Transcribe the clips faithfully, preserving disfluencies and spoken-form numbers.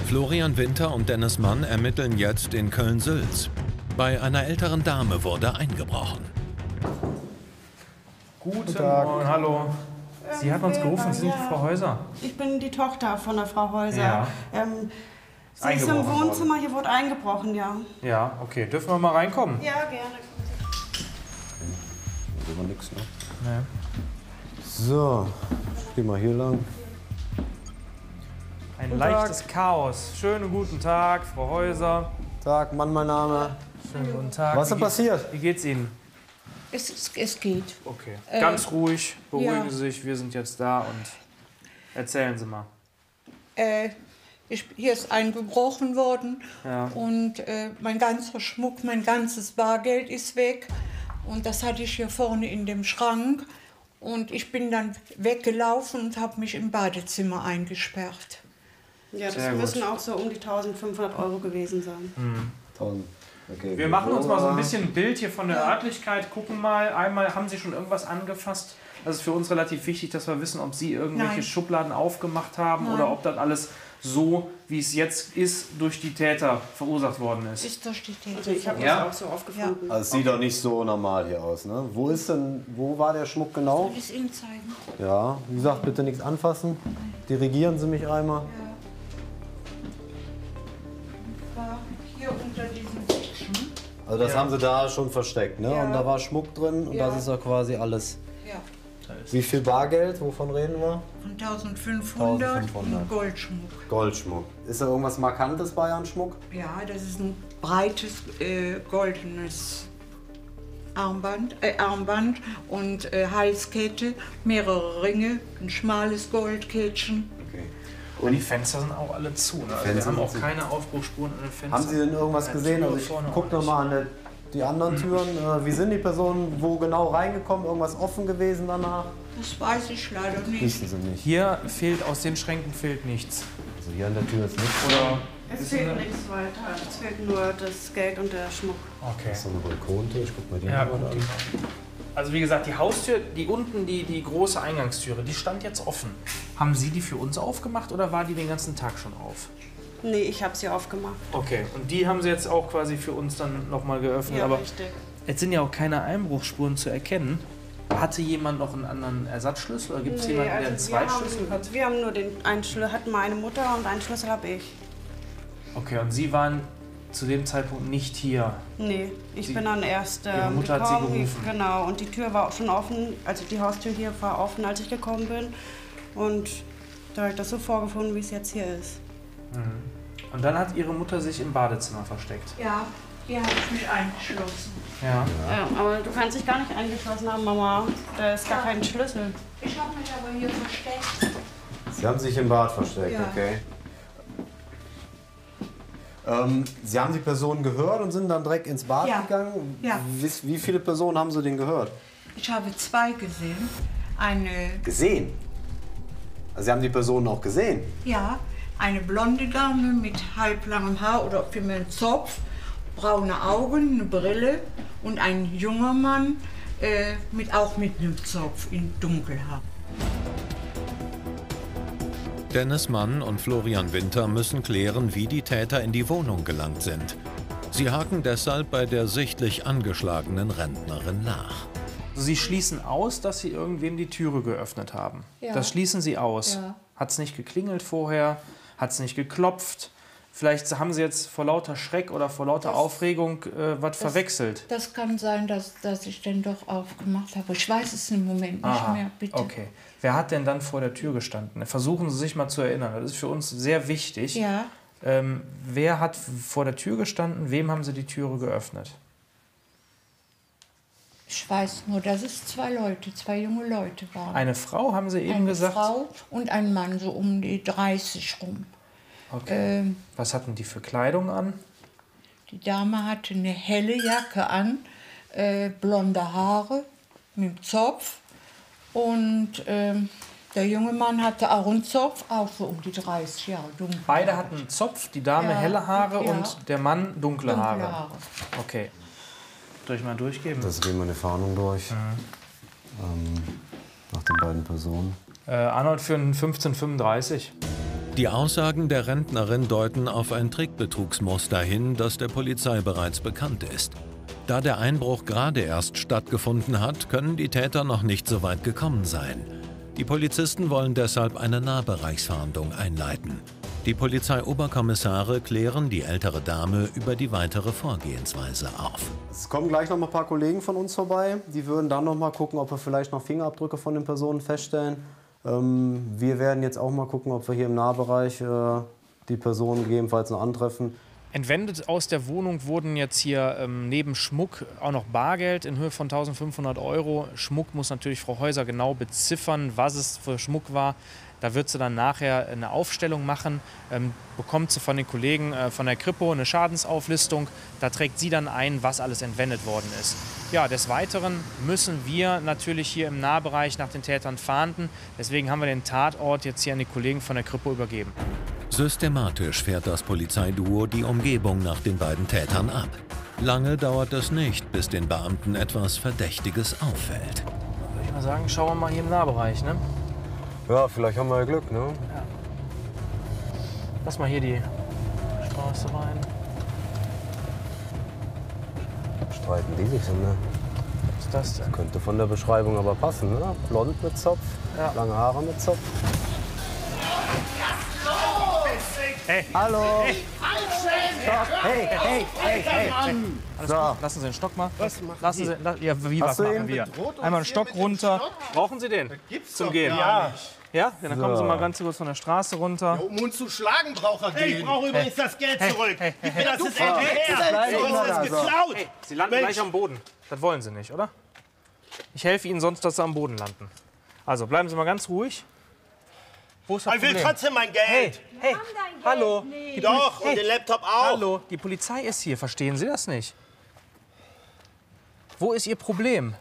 Florian Winter und Dennis Mann ermitteln jetzt in Köln-Sülz. Bei einer älteren Dame wurde eingebrochen. Guten Morgen, hallo. Sie hat uns gerufen, Sie sind ja. Frau Häuser. Ich bin die Tochter von der Frau Häuser. Ja. Ähm, sie ist im Eingebrochen Wohnzimmer, hier wurde eingebrochen, ja. Ja, okay. Dürfen wir mal reinkommen? Ja, gerne. Da war nix, ne? Nee. So, ich geh mal hier lang. Ein Guten leichtes Tag. Chaos. Schönen guten Tag, Frau Häuser. Tag, Mann, mein Name. Schönen guten Tag. Was ist denn Wie ge- passiert? Wie geht's Ihnen? Es, es, es geht. Okay. Äh, Ganz ruhig, beruhigen ja. Sie sich, wir sind jetzt da und erzählen Sie mal. Äh, ich, hier ist eingebrochen worden Ja. und äh, mein ganzer Schmuck, mein ganzes Bargeld ist weg. Und das hatte ich hier vorne in dem Schrank. Und ich bin dann weggelaufen und habe mich im Badezimmer eingesperrt. Ja, das Sehr gut. müssen auch so um die eintausendfünfhundert Euro gewesen sein. Tausend. Okay. Wir machen uns mal so ein bisschen ein Bild hier von der Örtlichkeit, gucken mal. Einmal, haben Sie schon irgendwas angefasst? Das ist für uns relativ wichtig, dass wir wissen, ob Sie irgendwelche Nein. Schubladen aufgemacht haben Nein. oder ob das alles so, wie es jetzt ist, durch die Täter verursacht worden ist. Ist durch die Täter. Also ich habe Ja? das auch so aufgefunden. Also es sieht doch nicht so normal hier aus, ne? Wo ist denn, wo war der Schmuck genau? Soll ich es Ihnen zeigen? Ja, wie gesagt, bitte nichts anfassen. Dirigieren Sie mich einmal. War hier unter diesem Fiction. Also das Ja. haben Sie da schon versteckt, ne? Ja. Und da war Schmuck drin und Ja. das ist ja quasi alles. Ja. Wie viel Bargeld? Wovon reden wir? Von eintausendfünfhundert eintausendfünfhundert. und Goldschmuck. Goldschmuck. Ist da irgendwas Markantes bei an Schmuck? Ja, das ist ein breites äh, goldenes Armband, äh, Armband und äh, Halskette, mehrere Ringe, ein schmales Goldkettchen. Okay. Und die Fenster sind auch alle zu. Ne? Also wir Fenster haben auch sind zu. keine Aufbruchsspuren an den Fenstern. Haben Sie denn irgendwas Eine gesehen? Tür Also ich vorne auch gucke nicht. nochmal an der, die anderen Türen. Äh, wie sind die Personen wo genau reingekommen? Irgendwas offen gewesen danach? Das weiß ich leider nicht. Wissen Sie nicht. Hier fehlt, aus den Schränken fehlt nichts. Also hier an der Tür ist nichts. Oder? Es fehlt nichts weiter. Es fehlt nur das Geld und der Schmuck. Okay. Das ist so eine Balkontür. Ich guck mal die Ja, mal gut. an. Die, also wie gesagt, die Haustür, die unten, die, die große Eingangstüre, die stand jetzt offen. Haben Sie die für uns aufgemacht oder war die den ganzen Tag schon auf? Nee, ich habe sie aufgemacht. Okay, und die haben Sie jetzt auch quasi für uns dann nochmal geöffnet. Ja, Aber richtig. jetzt sind ja auch keine Einbruchsspuren zu erkennen. Hatte jemand noch einen anderen Ersatzschlüssel oder gibt es Nee, jemanden, der einen also wir Zweitschlüssel haben, hat? Wir haben nur den einen Schlüssel, hat meine Mutter und einen Schlüssel habe ich. Okay, und Sie waren zu dem Zeitpunkt nicht hier. Nee, ich Sie- bin dann erst ähm, Ihre Mutter hat Sie gekommen. gerufen. Genau, und die Tür war auch schon offen, also die Haustür hier war offen, als ich gekommen bin. Und da habe ich das so vorgefunden, wie es jetzt hier ist. Und dann hat Ihre Mutter sich im Badezimmer versteckt. Ja, hier habe ich mich eingeschlossen. Ja. Ja, aber du kannst dich gar nicht eingeschlossen haben, Mama. Da ist gar kein Schlüssel. Ich habe mich aber hier versteckt. Sie haben sich im Bad versteckt, Ja. okay. Ähm, Sie haben die Person gehört und sind dann direkt ins Bad Ja. gegangen? Ja. Wie, wie viele Personen haben Sie denn gehört? Ich habe zwei gesehen. Eine, Gesehen? Also Sie haben die Personen auch gesehen? ja, eine blonde Dame mit halblangem Haar oder vielmehr einem Zopf, braune Augen, eine Brille und ein junger Mann äh, mit, auch mit einem Zopf in Dunkelhaar. Dennis Mann und Florian Winter müssen klären, wie die Täter in die Wohnung gelangt sind. Sie haken deshalb bei der sichtlich angeschlagenen Rentnerin nach. Also Sie schließen aus, dass Sie irgendwem die Türe geöffnet haben. Ja. Das schließen Sie aus. Ja. Hat es nicht geklingelt vorher? Hat es nicht geklopft? Vielleicht haben Sie jetzt vor lauter Schreck oder vor lauter Das- Aufregung äh, was verwechselt. Das kann sein, dass, dass ich den doch aufgemacht habe. Ich weiß es im Moment nicht Aha, mehr, bitte. okay. Wer hat denn dann vor der Tür gestanden? Versuchen Sie sich mal zu erinnern. Das ist für uns sehr wichtig. Ja, Ähm, wer hat vor der Tür gestanden? Wem haben Sie die Türe geöffnet? ich weiß nur, dass es zwei Leute, zwei junge Leute waren. Eine Frau, haben Sie eben Eine gesagt? Frau und ein Mann, so um die dreißig rum. Okay. Ähm, Was hatten die für Kleidung an? Die Dame hatte eine helle Jacke an, äh, blonde Haare mit dem Zopf. Und ähm, der junge Mann hatte auch einen Zopf, auch so um die dreißig Jahre. Dunkel. Beide hatten einen Zopf, die Dame Ja, helle Haare ja. und der Mann dunkle, dunkle Haare. Haare. Okay. Soll ich mal durchgeben? Das gehen wir eine Fahndung durch. Ähm, nach den beiden Personen. Äh, Arnold für einen fünfzehn fünfunddreißig. Die Aussagen der Rentnerin deuten auf ein Trickbetrugsmuster hin, das der Polizei bereits bekannt ist. Da der Einbruch gerade erst stattgefunden hat, können die Täter noch nicht so weit gekommen sein. Die Polizisten wollen deshalb eine Nahbereichsfahndung einleiten. Die Polizeioberkommissare klären die ältere Dame über die weitere Vorgehensweise auf. Es kommen gleich noch mal ein paar Kollegen von uns vorbei. Die würden dann noch mal gucken, ob wir vielleicht noch Fingerabdrücke von den Personen feststellen. Ähm, wir werden jetzt auch mal gucken, ob wir hier im Nahbereich äh, die Personen gegebenenfalls noch antreffen. Entwendet aus der Wohnung wurden jetzt hier ähm, neben Schmuck auch noch Bargeld in Höhe von eintausendfünfhundert Euro. Schmuck muss natürlich Frau Häuser genau beziffern, was es für Schmuck war. Da wird sie dann nachher eine Aufstellung machen, ähm, bekommt sie von den Kollegen äh, von der Kripo eine Schadensauflistung. Da trägt sie dann ein, was alles entwendet worden ist. Ja, des Weiteren müssen wir natürlich hier im Nahbereich nach den Tätern fahnden. Deswegen haben wir den Tatort jetzt hier an die Kollegen von der Kripo übergeben. Systematisch fährt das Polizeiduo die Umgebung nach den beiden Tätern ab. Lange dauert es nicht, bis den Beamten etwas Verdächtiges auffällt. Würde ich mal sagen, schauen wir mal hier im Nahbereich, ne? Ja, vielleicht haben wir ja Glück, ne? Ja. Lass mal hier die Straße rein. Streiten die sich so, ne? Was ist das denn? Könnte von der Beschreibung aber passen, ne? Blond mit Zopf, Ja. lange Haare mit Zopf. Hey! Hallo! Hey! Hey, hey, hey, hey! Alles So. gut. Lassen Sie den Stock mal. Was machen Lassen Sie, la ja, wie was Hast du machen ihn wir? bedroht Einmal einen Stock runter. Brauchen Sie den? Gibt's Zum doch Gehen? gar Ja? Ja, dann kommen Sie mal ganz kurz von der Straße runter. Um uns zu schlagen, braucht er Hey, ich den. brauche übrigens das Geld zurück. Gib mir das Du ist endlich her. Bleib So immer ist da, es so. geklaut. Hey, Sie landen Mensch. gleich am Boden. Das wollen Sie nicht, oder? Ich helfe Ihnen sonst, dass Sie am Boden landen. Also, bleiben Sie mal ganz ruhig. Wo ist das Ich will Problem? trotzdem mein Hey, Geld. hey, hallo. Doch, und den Laptop auch. Hallo, die Polizei ist hier. Verstehen Sie das nicht? Wo ist Ihr Problem?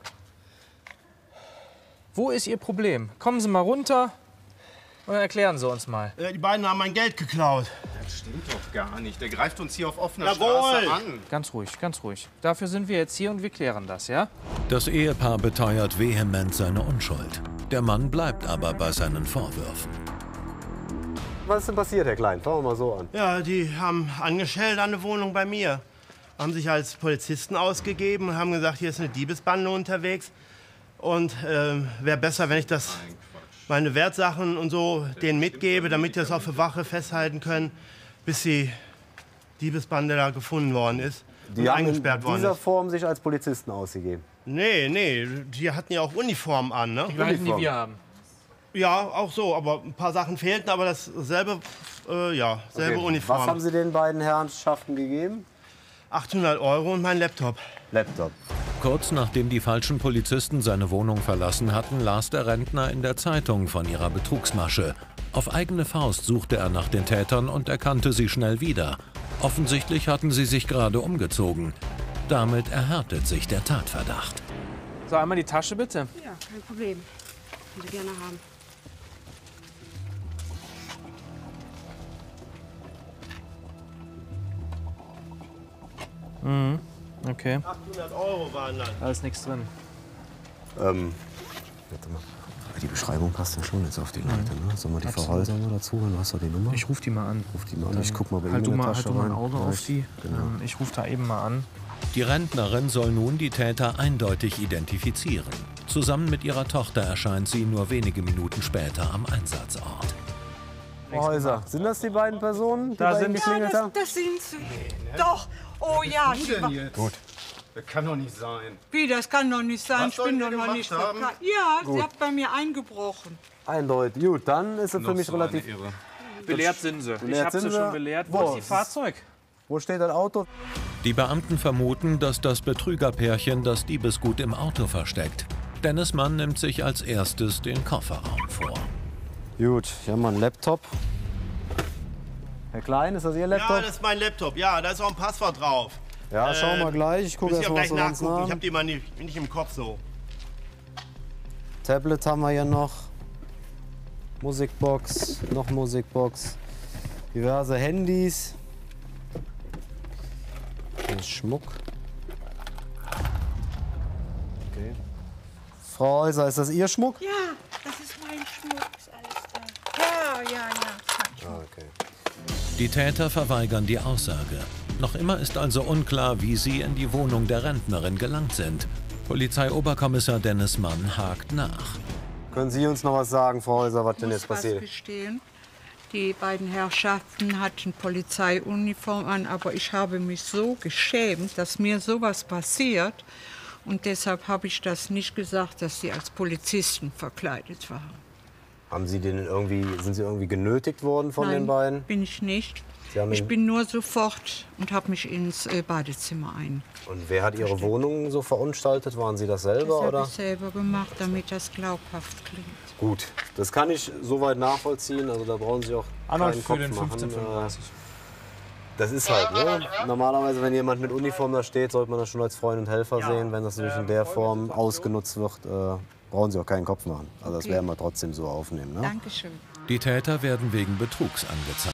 Wo ist Ihr Problem? Kommen Sie mal runter und dann erklären Sie uns mal. Äh, Die beiden haben mein Geld geklaut. Das stimmt doch gar nicht. Der greift uns hier auf offener Jawohl. Straße an. Ganz ruhig, ganz ruhig. Dafür sind wir jetzt hier und wir klären das, ja? Das Ehepaar beteuert vehement seine Unschuld. Der Mann bleibt aber bei seinen Vorwürfen. Was ist denn passiert, Herr Klein? Fangen wir mal so an. Ja, die haben angestellt an der Wohnung bei mir. Haben sich als Polizisten ausgegeben und haben gesagt, hier ist eine Diebesbande unterwegs. Und ähm, wäre besser, wenn ich das, meine Wertsachen und so denen mitgebe, damit die das auf der Wache festhalten können, bis die Diebesbande da gefunden worden ist Die und haben in eingesperrt worden dieser ist. Form sich als Polizisten ausgegeben. Nee, nee, die hatten ja auch Uniformen an, ne? Die gleichen, die wir haben. Ja, auch so, aber ein paar Sachen fehlten, aber dasselbe, äh, ja, selbe Okay. Uniform. Was haben Sie den beiden Herrschaften gegeben? achthundert Euro und mein Laptop. Laptop. Kurz nachdem die falschen Polizisten seine Wohnung verlassen hatten, las der Rentner in der Zeitung von ihrer Betrugsmasche. Auf eigene Faust suchte er nach den Tätern und erkannte sie schnell wieder. Offensichtlich hatten sie sich gerade umgezogen. Damit erhärtet sich der Tatverdacht. So, einmal die Tasche bitte. Ja, kein Problem. Können Sie gerne haben. Okay, achthundert Euro waren dann. da ist nichts drin. Ähm, warte mal. Die Beschreibung passt ja schon jetzt auf die Leute, ne? Sollen wir die Frau Häuser mal dazu holen? Du hast doch die Nummer? Ich rufe die mal an. Ruf die mal an. Ich guck mal bei Halt ihm du in mal, der halt Tasche du mal ein rein. Auge Ja, auf ich- die. Genau. Ähm, ich rufe da eben mal an. Die Rentnerin soll nun die Täter eindeutig identifizieren. Zusammen mit ihrer Tochter erscheint sie nur wenige Minuten später am Einsatzort. Frau Häuser, sind das die beiden Personen, die Da bei sind Ihnen sie. geklingelt haben? Das sind sie. Doch. Oh ja, Wo die denn war- jetzt? Gut. Das kann doch nicht sein. wie, das kann doch nicht sein. Was Ich sollen bin die doch noch gemacht nicht haben? verkleidet. Ja, sie hat bei mir eingebrochen. Eindeutig. Gut, dann ist es für Noch mich so relativ... eine Irre. Belehrt sind sie. Ich Belehrt habe sie sind sie. schon belehrt. Wo Wo? ist die Fahrzeug? Wo steht das Auto? Die Beamten vermuten, dass das Betrügerpärchen das Diebesgut im Auto versteckt. Dennis Mann nimmt sich als erstes den Kofferraum vor. Gut, hier haben wir einen Laptop. Herr Klein, ist das Ihr Ja, Laptop? das ist mein Laptop. Ja, da ist auch ein Passwort drauf. Ja, schauen wir gleich. Ich gucke Müsst erst ihr mal, auch was gleich wir sonst nachgucken. Ich haben. hab die mal nicht, nicht im Kopf so. Tablet haben wir hier noch. Musikbox, noch Musikbox. Diverse Handys. Hier ist Schmuck. Okay. Frau Häuser, ist das Ihr Schmuck? Ja, das ist mein Schmuck. Ist alles da. Ja, ja, ja. Ah, okay. Die Täter verweigern die Aussage. Noch immer ist also unklar, wie sie in die Wohnung der Rentnerin gelangt sind. Polizeioberkommissar Dennis Mann hakt nach. Können Sie uns noch was sagen, Frau Häuser, was denn Ich jetzt muss was passiert? gestehen. Die beiden Herrschaften hatten Polizeiuniform an, aber ich habe mich so geschämt, dass mir sowas passiert. Und deshalb habe ich das nicht gesagt, dass sie als Polizisten verkleidet waren. Haben Sie den irgendwie, sind Sie irgendwie genötigt worden von Nein, den beiden? bin ich nicht. Sie haben Ich ihn- bin nur sofort und habe mich ins äh, Badezimmer ein. Und wer hat Ihre Wohnung so verunstaltet? Waren Sie das selber, Das habe oder? ich selber gemacht, damit das glaubhaft klingt. Gut, das kann ich soweit nachvollziehen. Also da brauchen Sie auch Arnold keinen für Kopf den machen. fünfzehn fünfunddreißig. Das ist halt, ne? Normalerweise, wenn jemand mit Uniform da steht, sollte man das schon als Freund und Helfer sehen. Wenn das natürlich in der Form ausgenutzt wird, äh, brauchen Sie auch keinen Kopf machen. Also das Okay. werden wir trotzdem so aufnehmen. Ne? Dankeschön. Die Täter werden wegen Betrugs angezeigt.